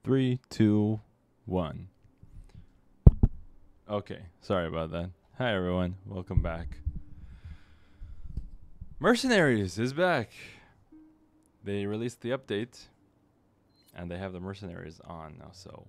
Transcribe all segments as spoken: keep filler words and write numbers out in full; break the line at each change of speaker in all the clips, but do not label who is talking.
Three, two, one. Okay, sorry about that. Hi everyone, welcome back. Mercenaries is back. They released the update, and they have the Mercenaries on now, so...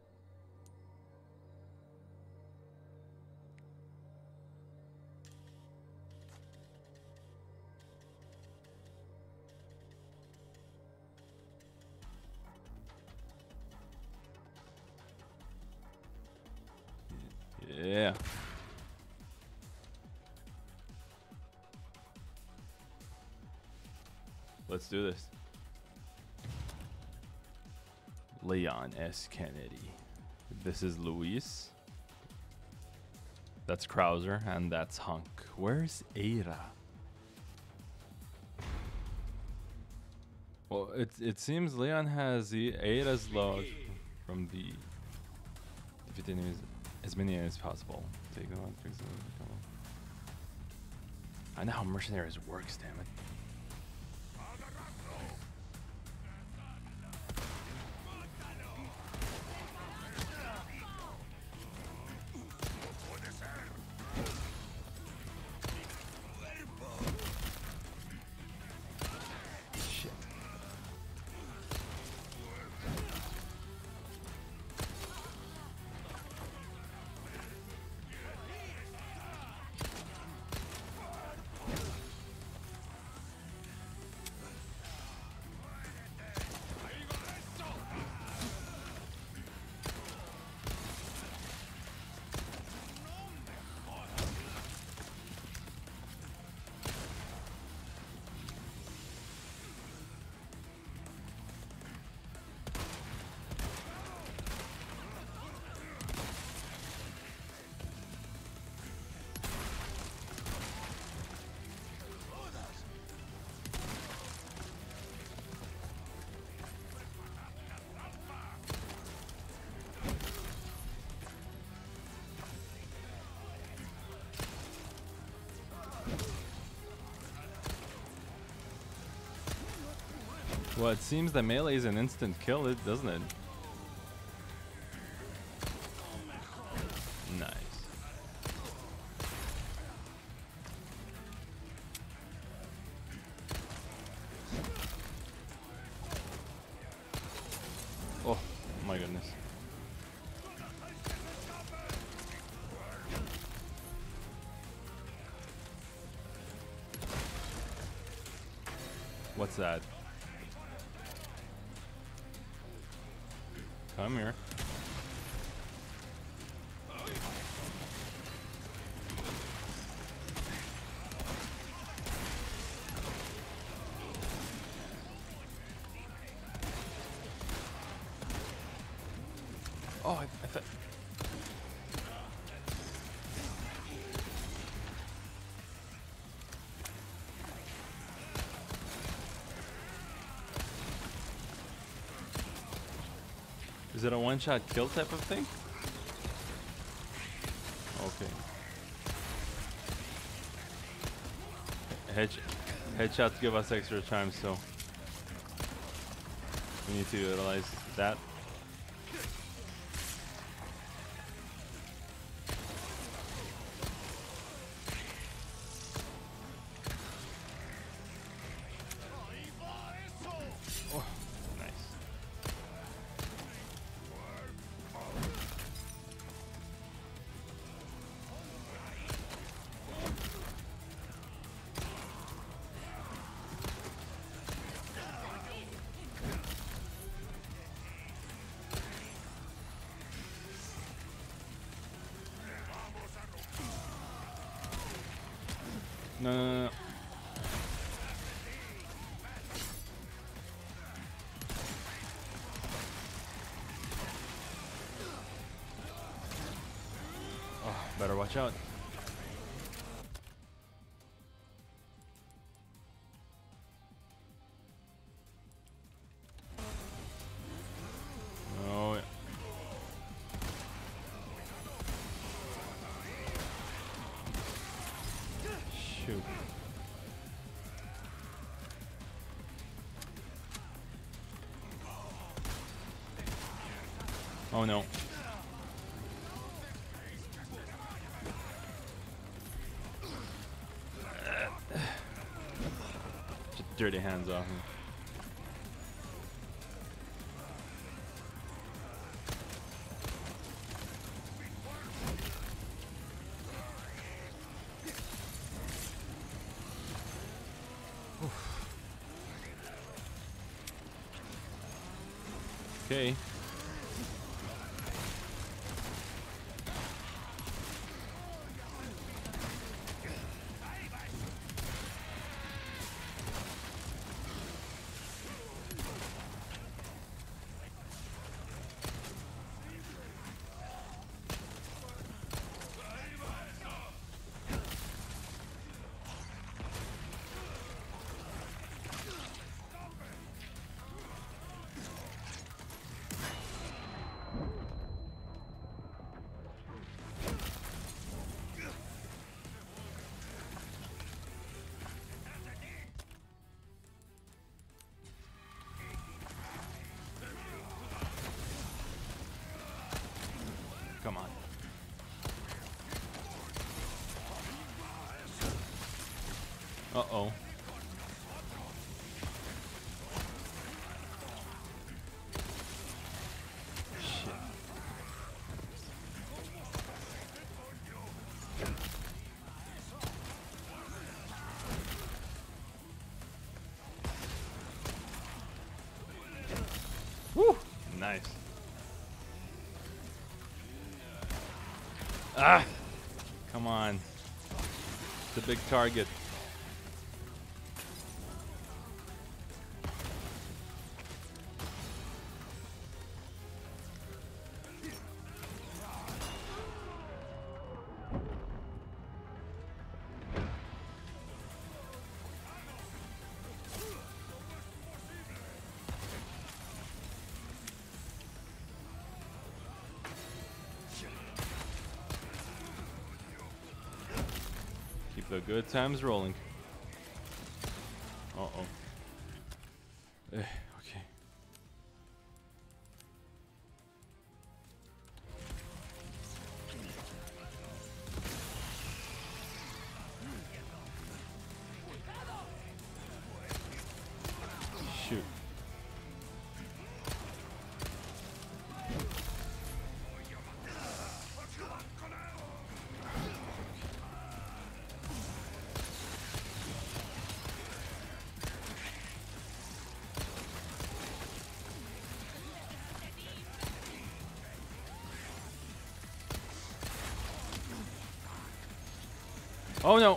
Yeah. Let's do this. Leon S. Kennedy. This is Luis. That's Krauser, and that's Hunk. Where's Ada? Well, it it seems Leon has the Ada's log from the defeat enemies as many as possible. Take them on, fix them. I know how Mercenaries works, damn it. Well, it seems that melee is an instant kill, it doesn't it? Nice. Oh my goodness. What's that? Come here. Oh, I, I thought... Is it a one-shot kill type of thing? Okay. Head headshots give us extra time, so we need to utilize that. No, no, no, no. Oh, better watch out. Oh, yeah. Shoot. Oh no. Just dirty hands off me. Okay. Come on. Uh-oh. Shit. Woo! Nice. Ah! Come on. It's a big target. Keep the good times rolling. Uh-oh. Eh, okay. Shoot. Oh no.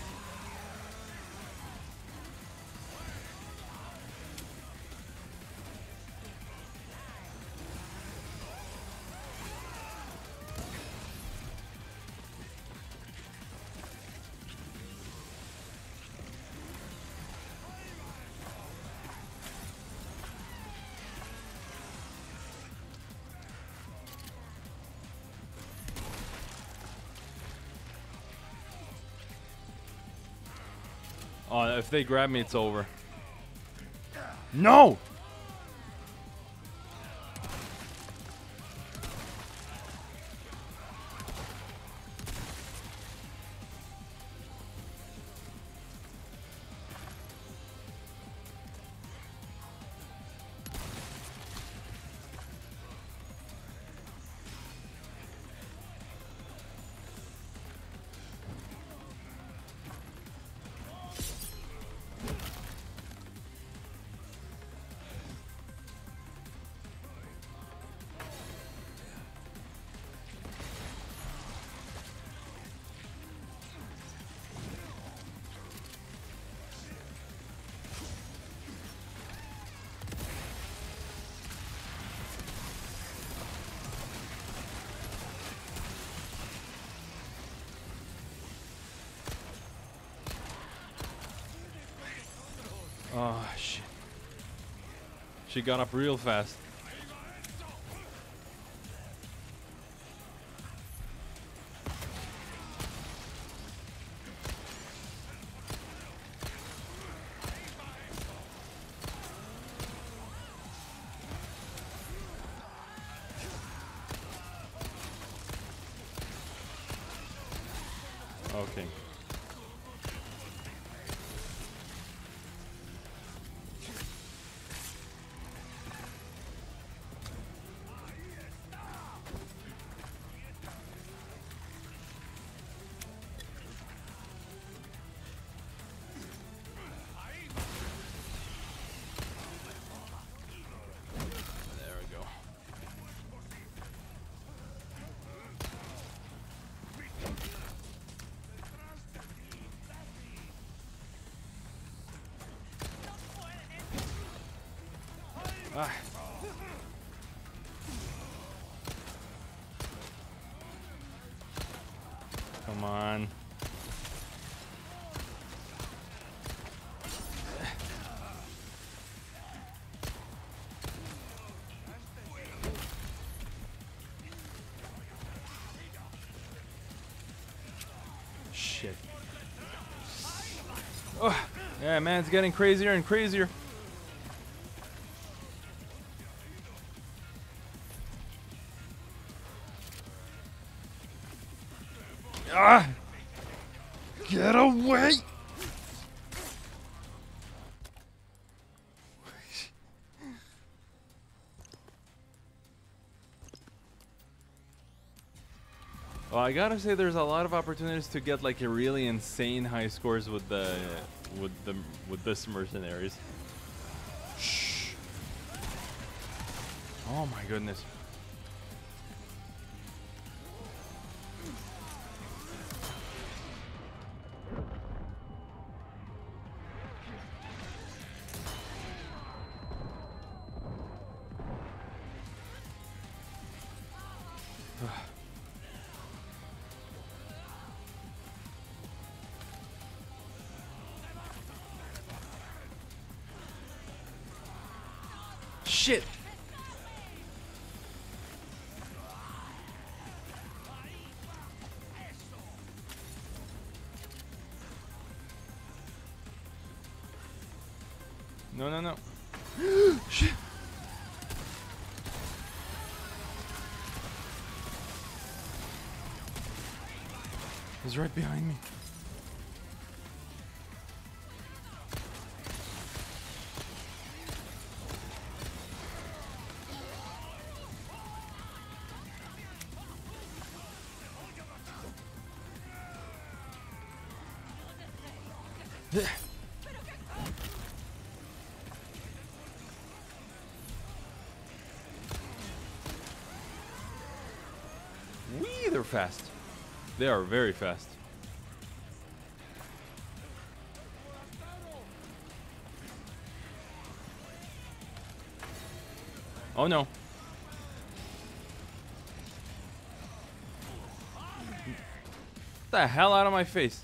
Oh, if they grab me, it's over. No! Oh, shit. She got up real fast. Okay. There we go. Ah. Come on. Shit. Oh, yeah, man, it's getting crazier and crazier. Ah! Get away! Well, I gotta say, there's a lot of opportunities to get like a really insane high scores with the with the with this mercenaries. Shh. Oh my goodness. Shit. No, no, no. Shit. He's right behind me. Wee, they're fast. They are very fast. Oh no. Get the hell out of my face.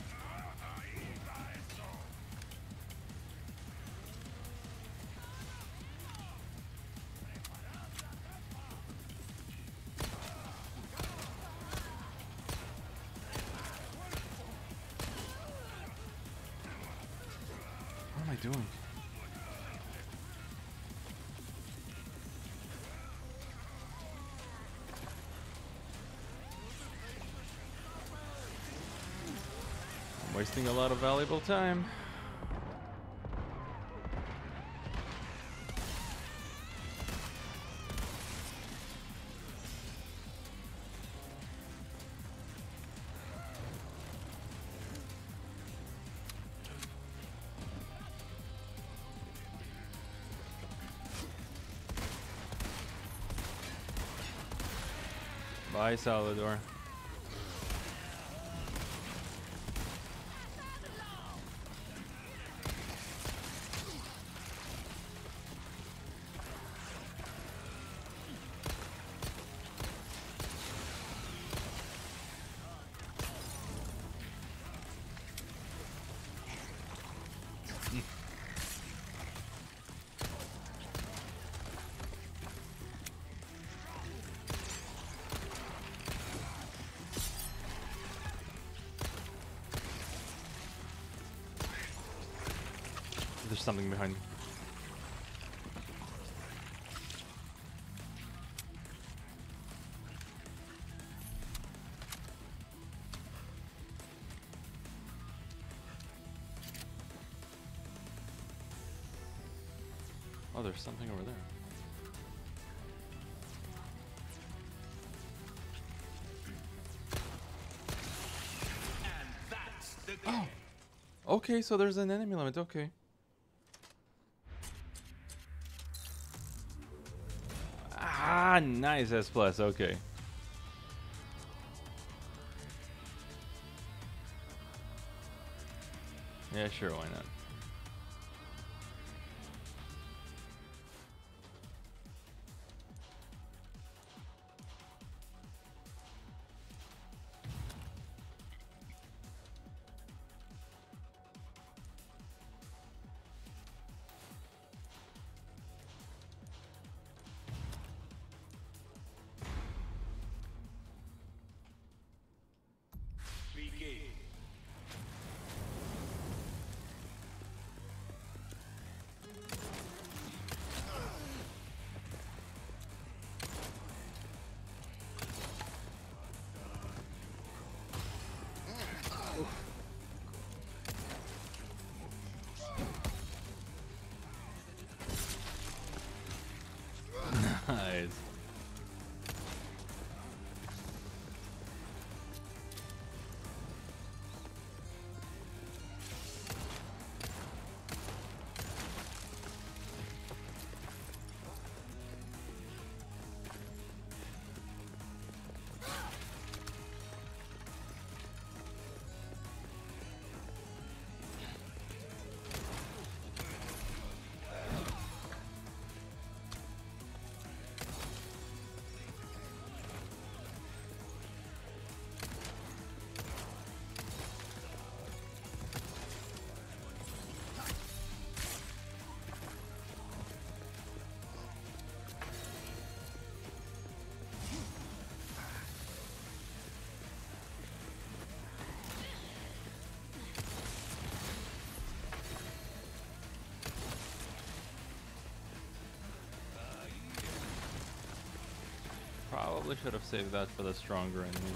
What am I doing? I'm wasting a lot of valuable time. Bye, Salvador. There's something behind me. Oh, there's something over there. Oh! Okay, so there's an enemy limit, okay. Ah, nice S plus, okay. Yeah, sure, why not? Nice. Probably should have saved that for the stronger enemies.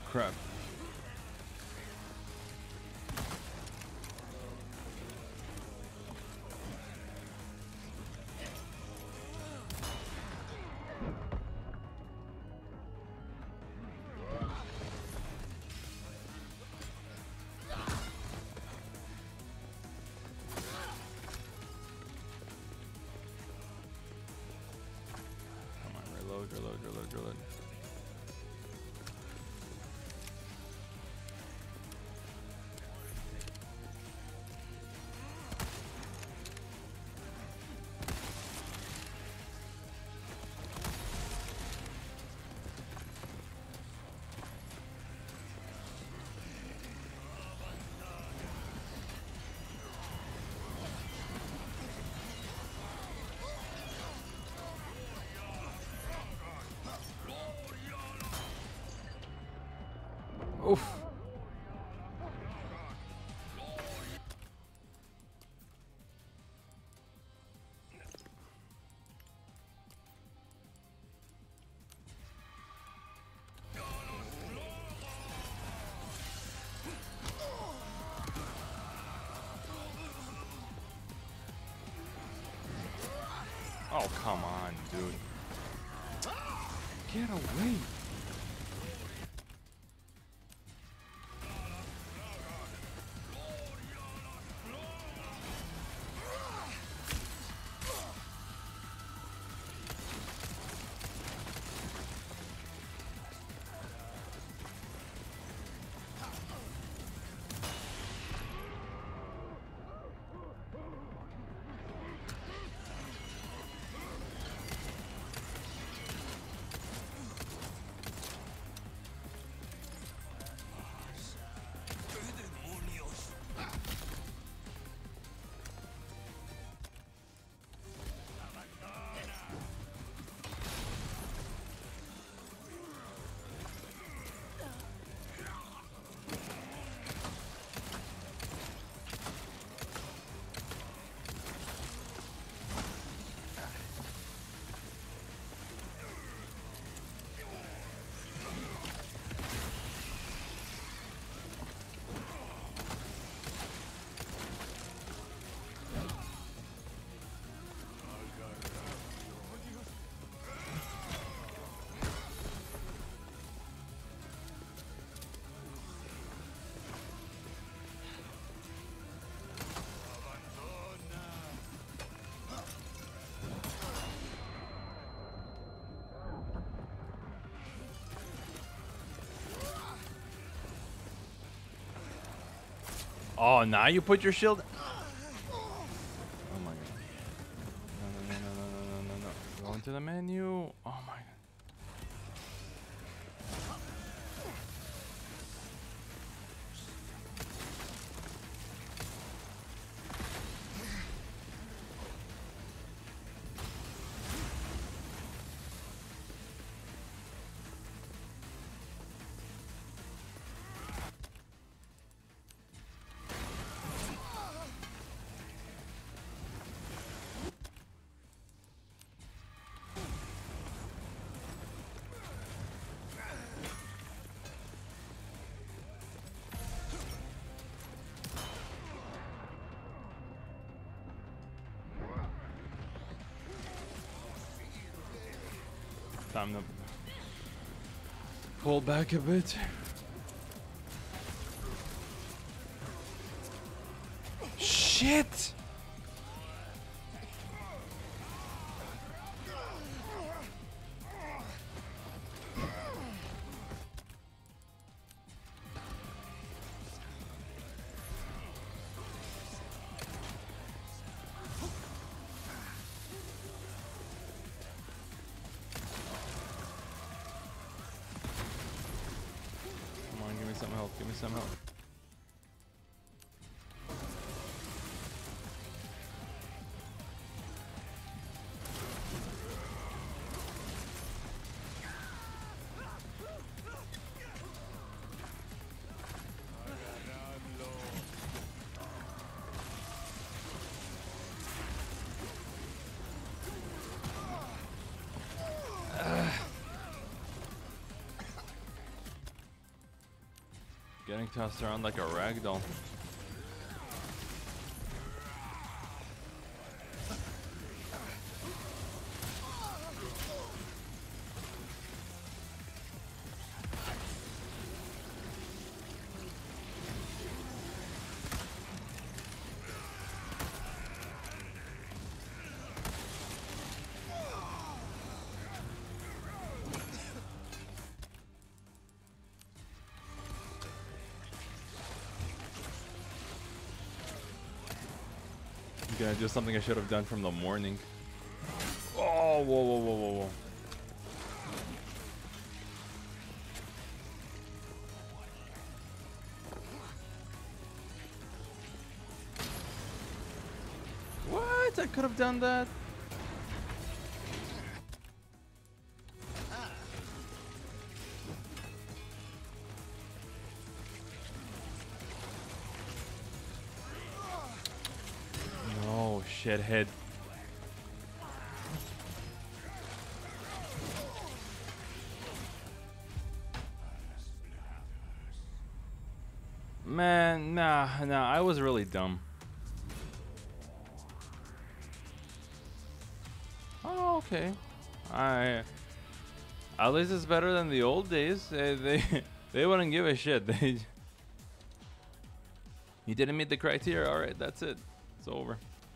crap. Come on, reload, reload, reload, reload. Oof. Oh, come on, dude. Get away. Oh, now you put your shield. Oh my god. No, no, no, no, no, no, no, no. Go into the menu. Oh my god. Time to pull back a bit. Shit! Some help, give me some help. Getting tossed around like a ragdoll. Gonna do something I should have done from the morning. Oh, whoa, whoa, whoa, whoa, whoa. What? I could have done that. Shithead. Man, nah, nah, I was really dumb. Oh, okay. I at least it's better than the old days. They they, they wouldn't give a shit. They You didn't meet the criteria. All right, that's it. It's over.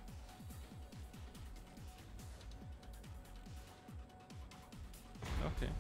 Okay.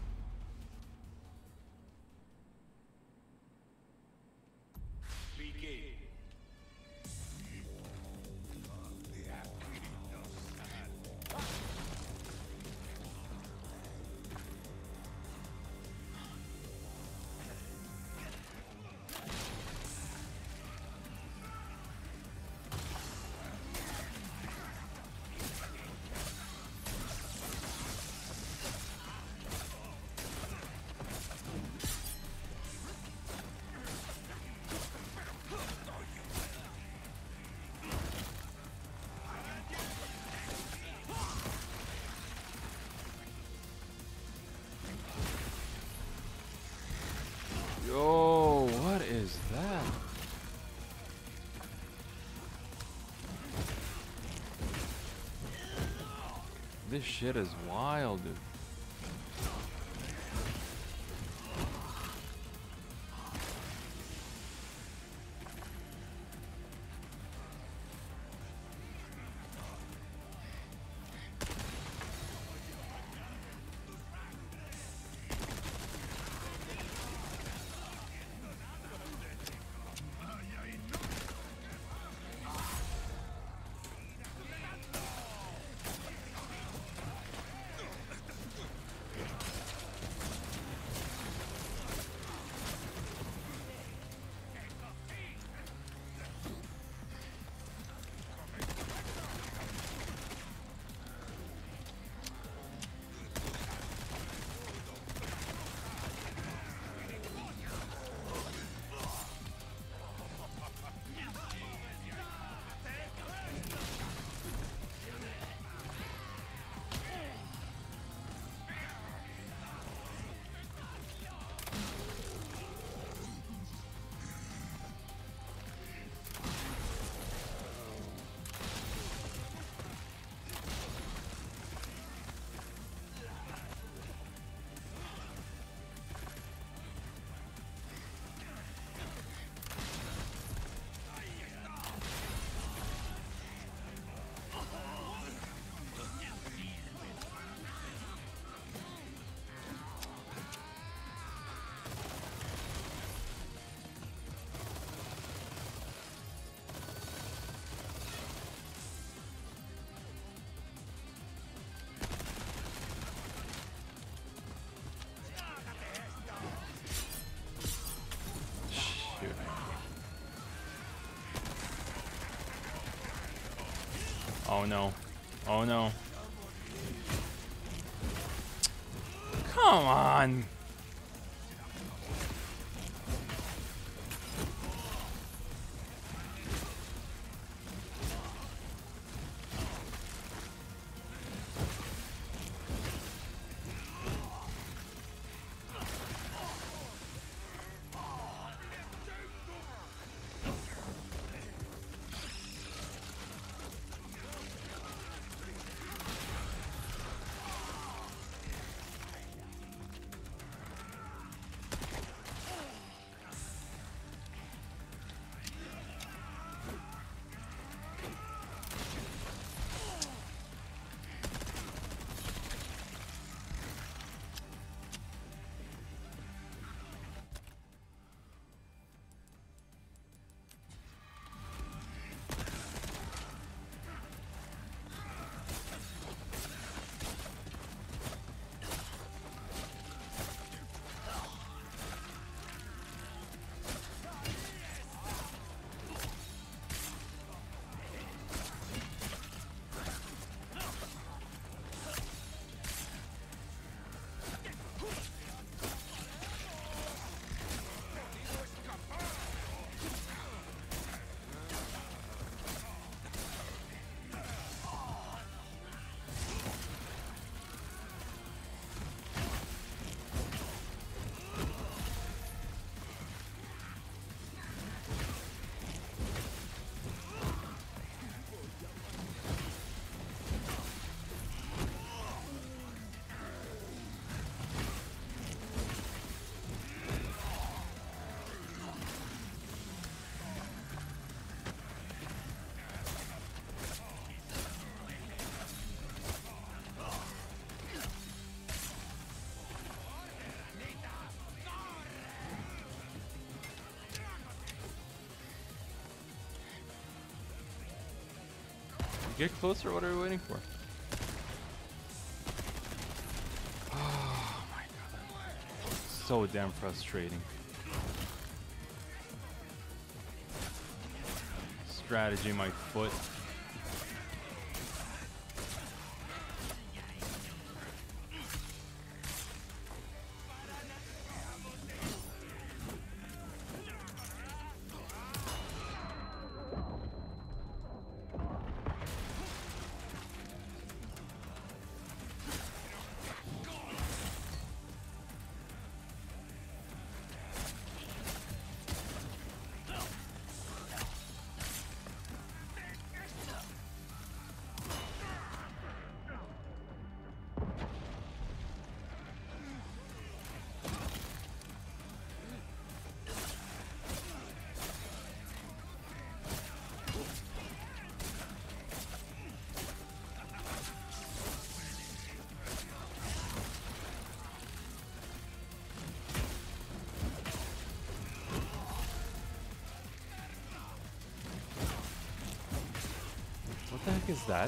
Yo, what is that? This shit is wild, dude. Oh no. Oh no. Come on. Get closer. What are we waiting for? Oh my god. So damn frustrating. Strategy, my foot. What the heck is that?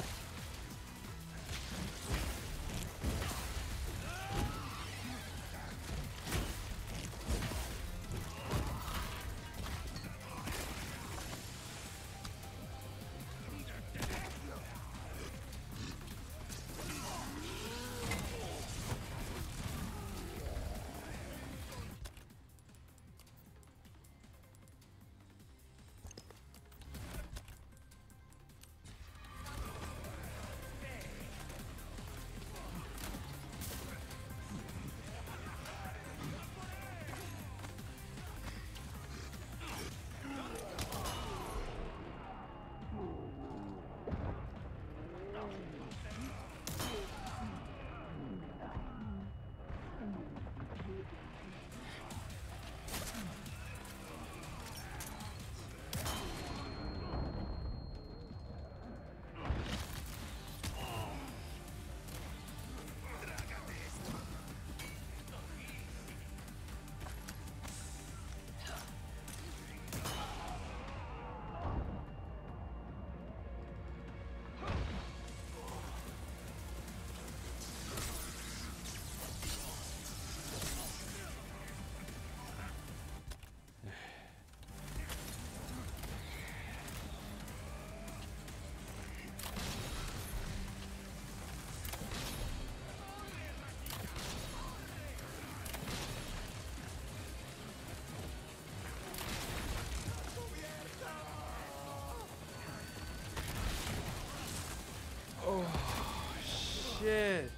Shit.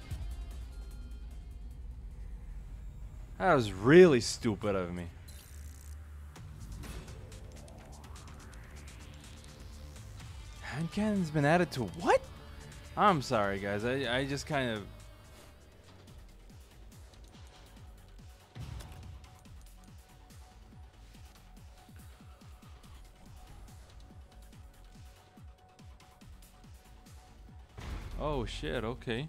That was really stupid of me. Hand cannon's been added to what? I'm sorry, guys. I, I just kind of... Oh shit, okay.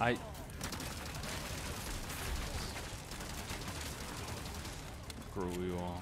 I. Screw you all.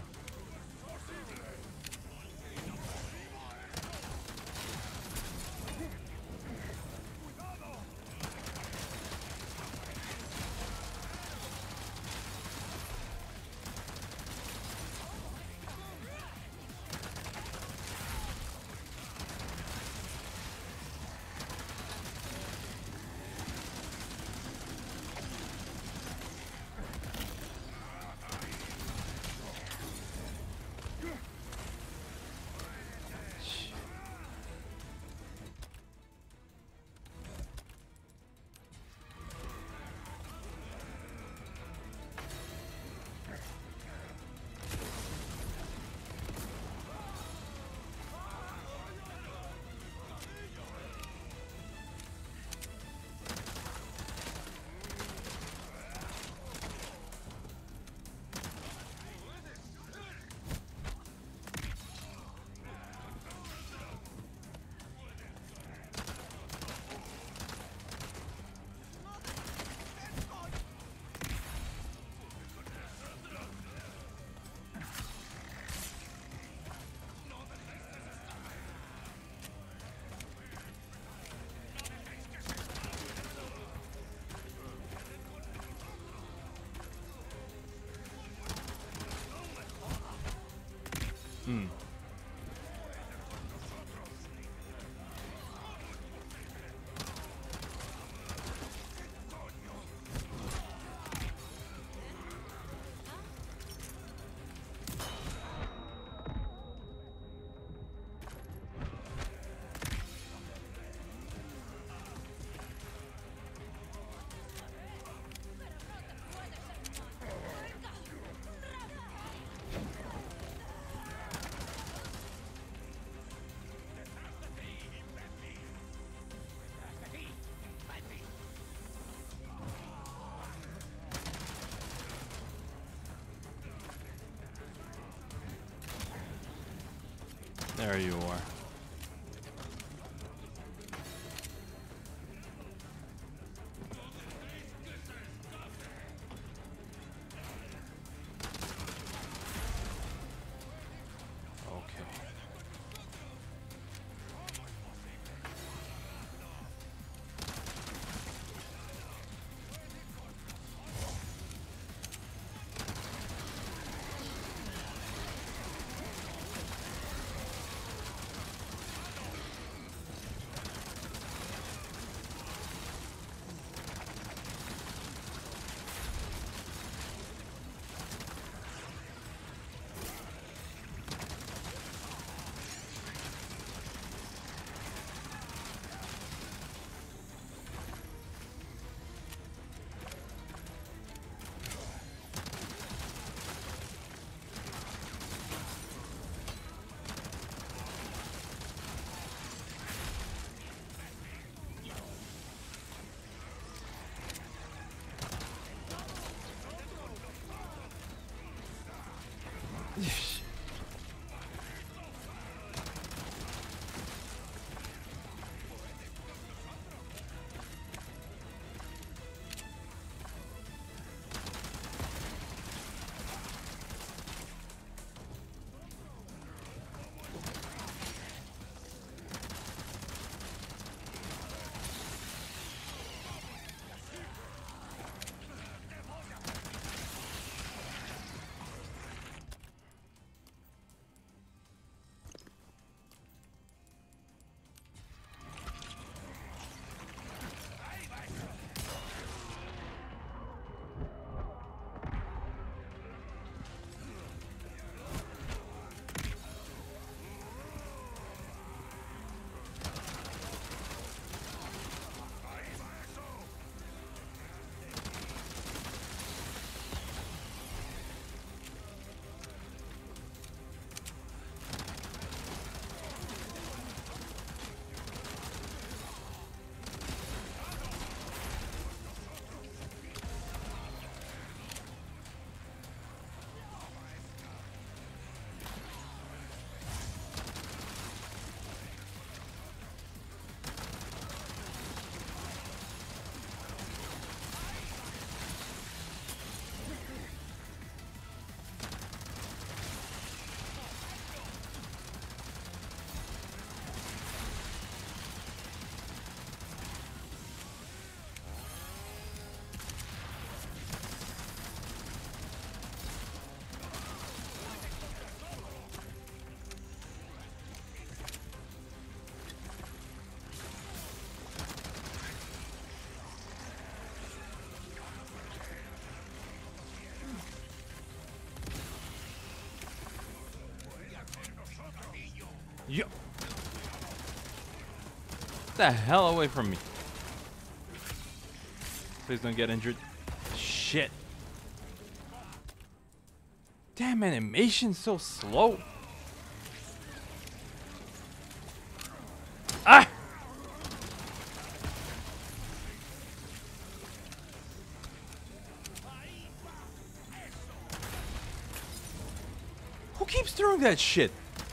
Hmm. There you are. Okay. Yo. Get the hell away from me. Please don't get injured. Shit. Damn, animation's so slow. Ah! Who keeps throwing that shit?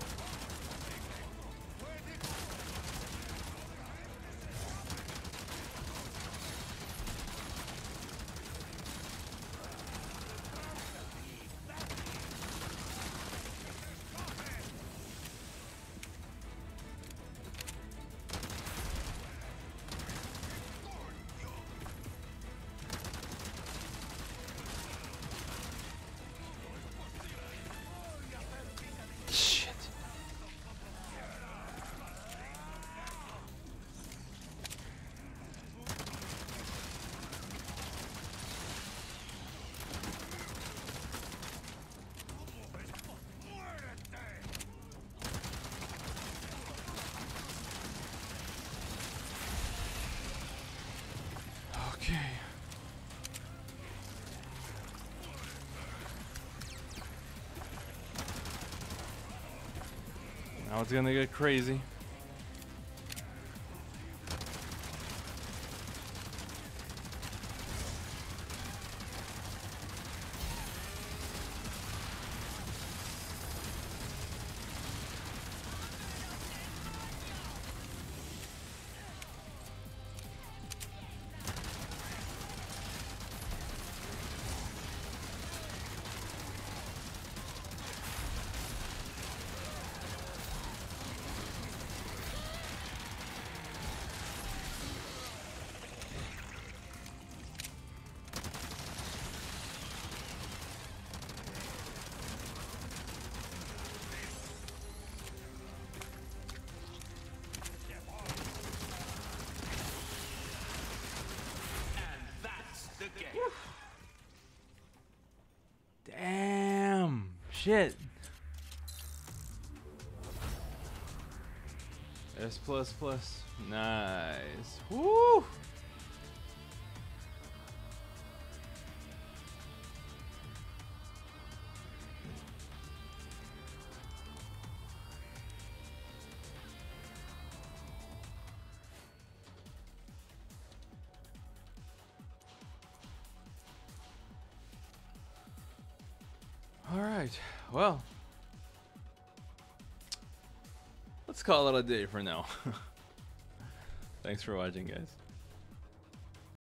Okay. Now it's gonna get crazy. Damn. Shit. S plus plus. Nice. Woo. All right. Well, let's call it a day for now. Thanks for watching, guys.